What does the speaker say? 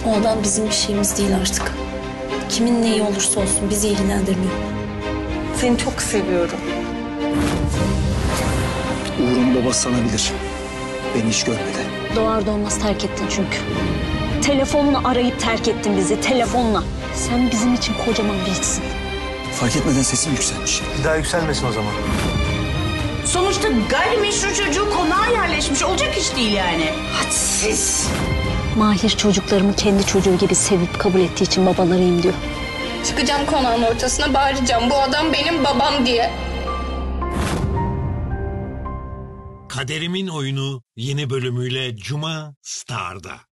O adam bizim bir şeyimiz değil artık. Kimin neyi olursa olsun bizi ilgilendirmiyor. Seni çok seviyorum. Uğur'un babası sana bilir. Beni hiç görmedi. Doğar doğmaz terk ettin çünkü. Telefonla arayıp terk ettin bizi, telefonla. Sen bizim için kocaman bir hiçsin. Fark etmeden sesim yükselmiş. Bir daha yükselmesin o zaman. Sonuçta gayrimeşru çocuğu konağa yerleşmiş. Olacak iş değil yani. Hadsiz. Mahir çocuklarımı kendi çocuğu gibi sevip kabul ettiği için babalarıyım diyor. Çıkacağım konağın ortasına, bağıracağım bu adam benim babam diye. Kaderimin Oyunu yeni bölümüyle Cuma Star'da.